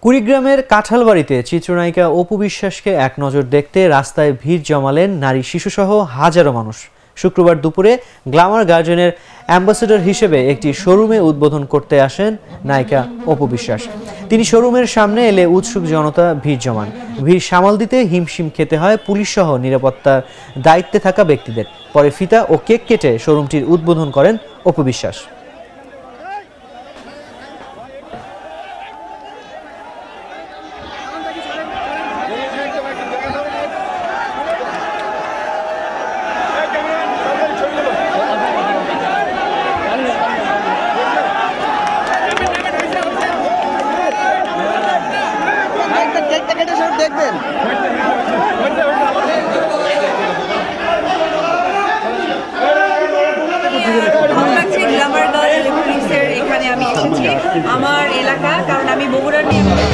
কুড়িগ্রামের কাঁঠালবাড়িতে চিত্রনায়িকা অপু বিশ্বাসকে এক নজর দেখতে রাস্তায় ভিড় জমালেন নারী শিশুসহ হাজারো মানুষ। শুক্রবার দুপুরে গ্ল্যামার গার্ডেনের অ্যাম্বাসেডর হিসেবে একটি শোরুমে উদ্বোধন করতে আসেন নায়িকা অপু বিশ্বাস। তিনি শোরুমের সামনে এলে উৎসুক জনতা ভিড় জমান। ভিড় সামাল দিতে হিমশিম খেতে হয় পুলিশসহ নিরাপত্তার দায়িত্বে থাকা ব্যক্তিদের। পরে ফিতা ও কেক কেটে শোরুমটির উদ্বোধন করেন অপু বিশ্বাস। দেখবেন ভালো লাগছে গ্ল্যামার গার্ল ইলেকট্রনিক্সের এখানে আমি এসেছি আমার এলাকা, কারণ আমি বগুড়ার নিয়ে